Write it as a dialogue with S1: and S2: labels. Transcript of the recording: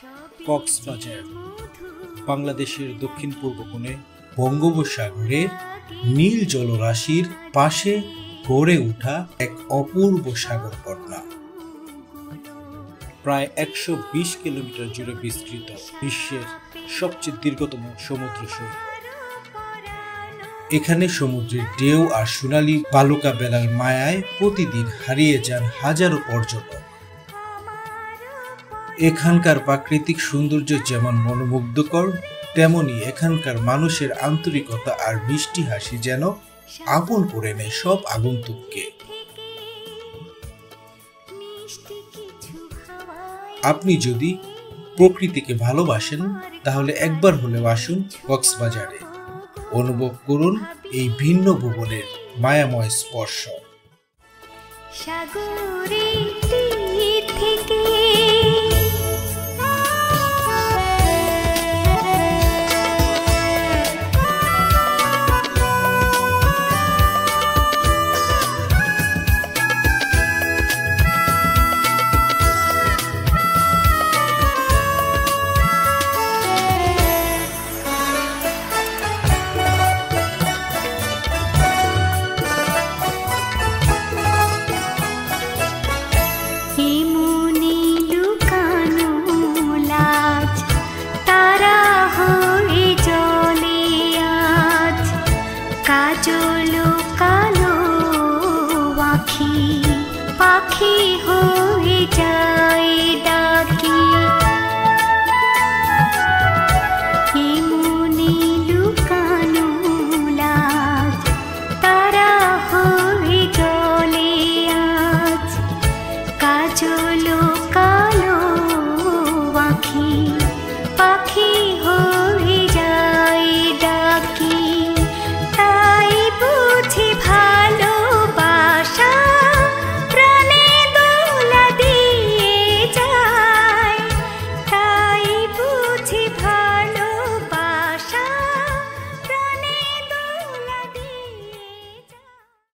S1: কক্সবাজার বাংলাদেশের দক্ষিণ পূর্ব কোণে বঙ্গোপসাগরের নীল জলরাশির পাশে গড়ে ওঠা এক অপূর্ব সাগর কন্যা। প্রায় ১২০ কিলোমিটার জুড়ে বিস্তৃত বিশ্বের সবচেয়ে দীর্ঘতম সমুদ্র সৈকত। এখানে সমুদ্রের ঢেউ আর সোনালী বালুকা বেলার মায়ায় প্রতিদিন হারিয়ে যান হাজারো পর্যটক। এখানকার প্রাকৃতিক সৌন্দর্য যেমন মনোমুগ্ধকর, তেমনি এখানকার মানুষের আন্তরিকতা আর মিষ্টি হাসি যেন আপন করে নেয় সব আগন্তুককে। আপনি যদি প্রকৃতিকে ভালোবাসেন তাহলে একবার হলেও আসুন কক্সবাজারে, অনুভব করুন এই ভিন্ন ভুবনের মায়াময় স্পর্শ।